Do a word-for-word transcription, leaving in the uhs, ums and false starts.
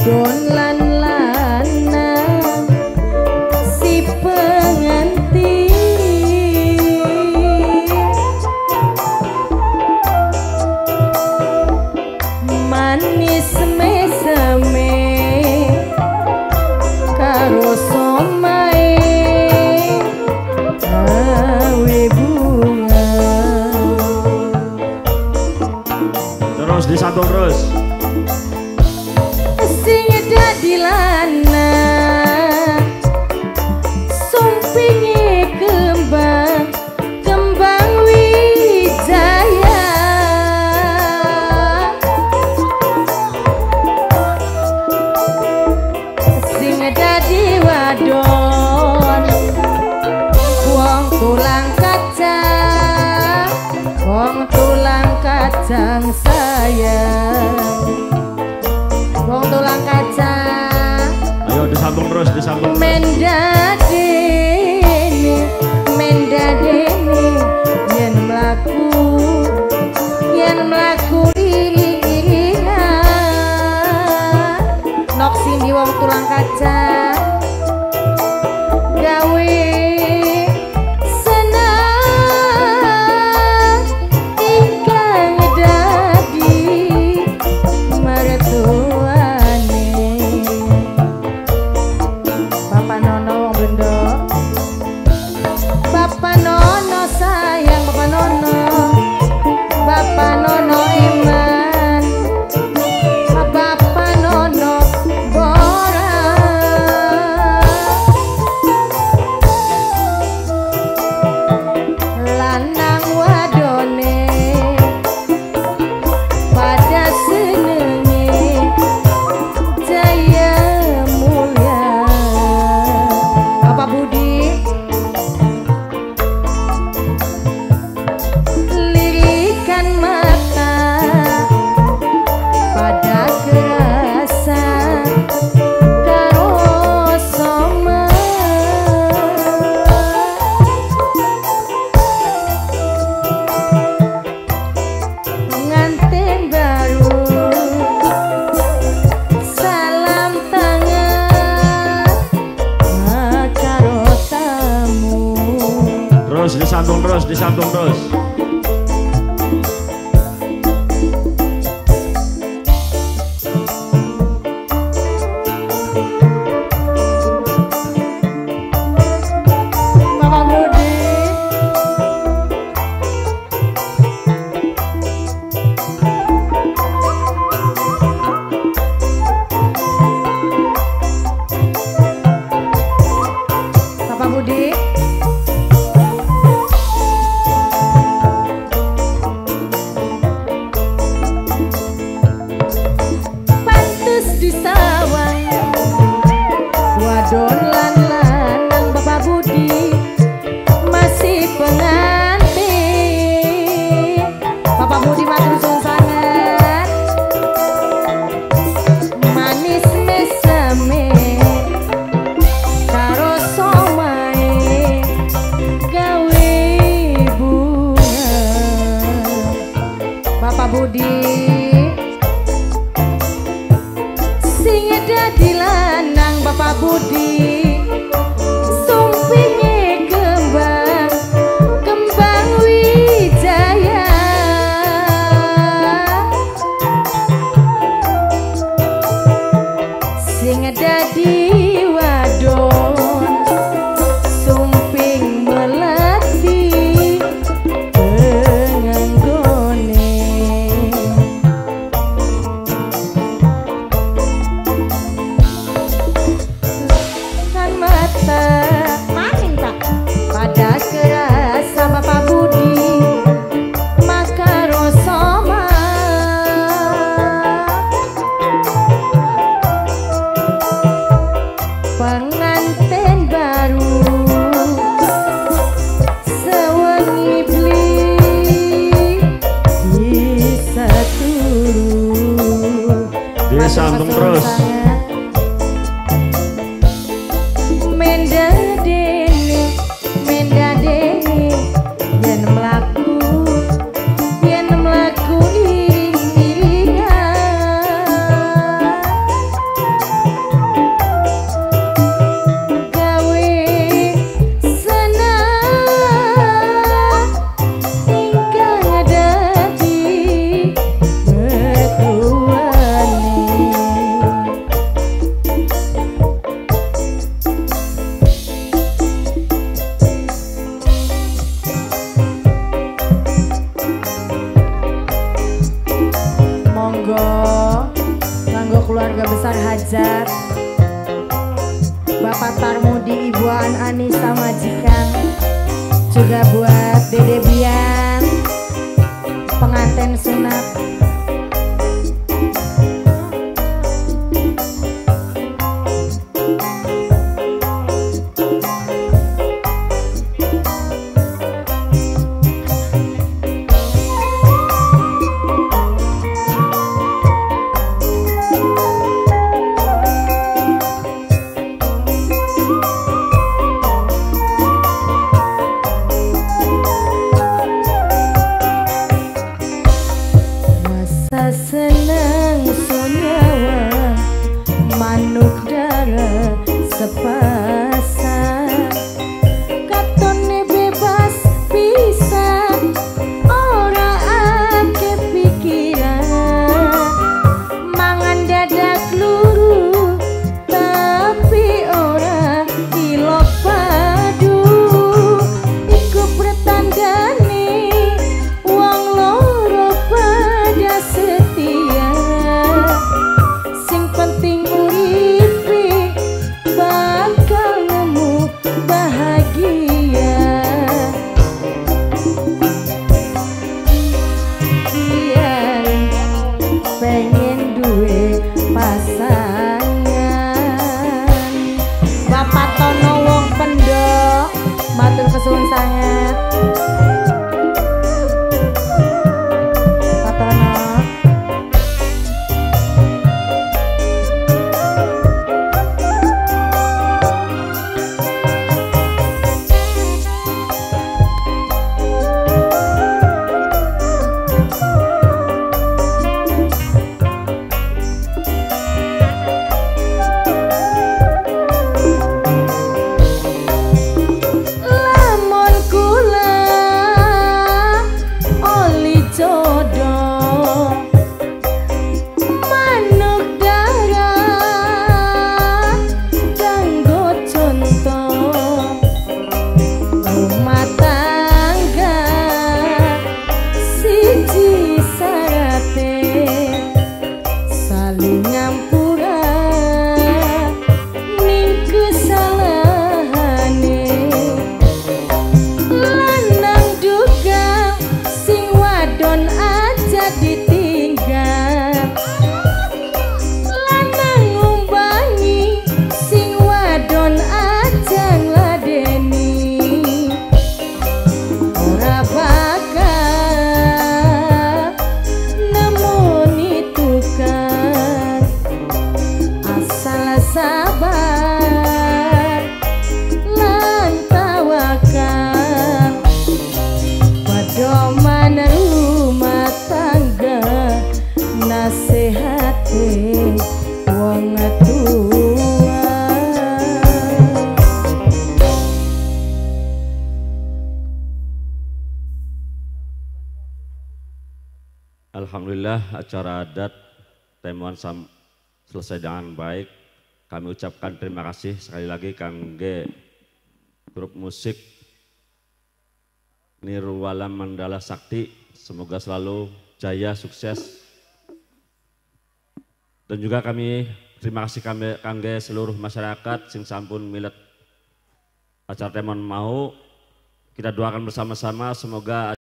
wadon lan lanang si pengantin manis mesame karo somae awe bunga. Terus disambung terus. Sing dadi lanang sumpinge kembang kembang wijaya sing dadi wadon wong tulang kaca wong tulang kacang sayang wong tulang kaca. Ayo disambung terus, disambung. Mendadene, mendadene, yen mlaku, yen mlaku iring-iringan. Nok sindi wong tulang kaca, gawe senang ingkang dadi mertuane. Bapak Nono wong Blendo, Bapak Nono sayang Bapak Nono, Bapak Nono iman, Bapak Nono borak, lanang wadone pada senenge jaya mulia. Bapak Budi lirikan mata pada kerasa karo soma pengantin baru salam tangan karo tamu. Terus disambung terus, disambung terus. Bapak Budi Bapak Budi pantes disawang wadon lan lanang. Bapak Budi masih pengantin. Bapak Budi matur suwun sangat manis mesame karo somae gawe bunga. Bapak Budi sing dadi lanang. Bapak Budi sumpinge kembang kembang wijaya sing dadi wadon sumping melati penganggone. Kan mata maning tak pada kerasa Bapak Budi makaro soma pengantin baru sewengi beli bisa turu. Disambung terus. Mendadene, mendadene, yen mlaku, yen mlaku iring-iringan. keluarga besar hajat, Bapak Tarmudi, Ibu An Anissa majikan, juga buat Dede Bian pengantin sunat. Senang sunyawa manuk dara sepasang katone bebas pisan ora ake pikiran mangan dadak luru tapi ora ilok padu iku pretandane wong loro pada setia sing penting uripe bakal nemu bahagia kian pengen duwe pasangan Bapak Tono wong Pendok matur kesuwun sangat Pak Tono. Sabar lan tawakal pedoman rumah tangga nasihati wong tua. Alhamdulillah acara adat Temuan Sam selesai dengan baik. Kami ucapkan terima kasih sekali lagi kangge grup musik Nirwala Mandala Sakti. Semoga selalu jaya, sukses. Dan juga kami terima kasih kangge, kangge seluruh masyarakat sing sampun milet acara Temon mau. Kita doakan bersama-sama semoga